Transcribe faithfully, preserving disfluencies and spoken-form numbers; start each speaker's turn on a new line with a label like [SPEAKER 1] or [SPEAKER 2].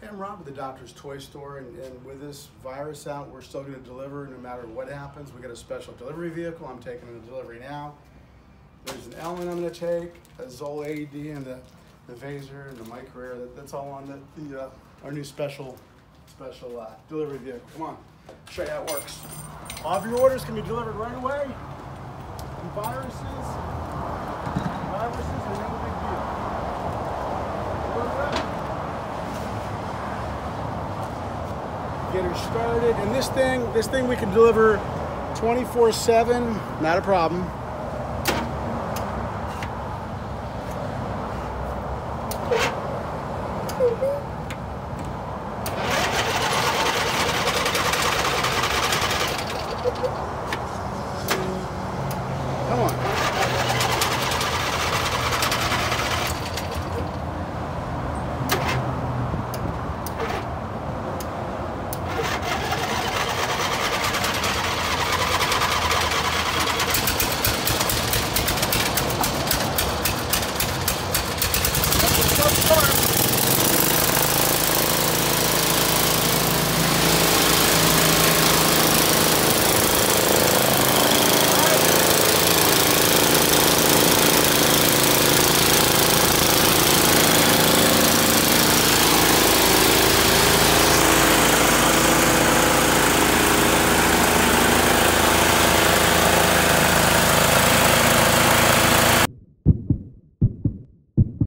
[SPEAKER 1] Hey, I'm Rob with the Doctor's Toy Store, and, and with this virus out, we're still going to deliver no matter what happens. We got a special delivery vehicle. I'm taking the delivery now. There's an element I'm going to take, a Zoll A E D, and the, the Vaser and the micro. That, that's all on the, the uh, our new special special uh, delivery vehicle. Come on, I'll show you how it works. All of your orders can be delivered right away. And viruses, viruses are no big deal. Get her started, and this thing, this thing we can deliver twenty-four seven, not a problem.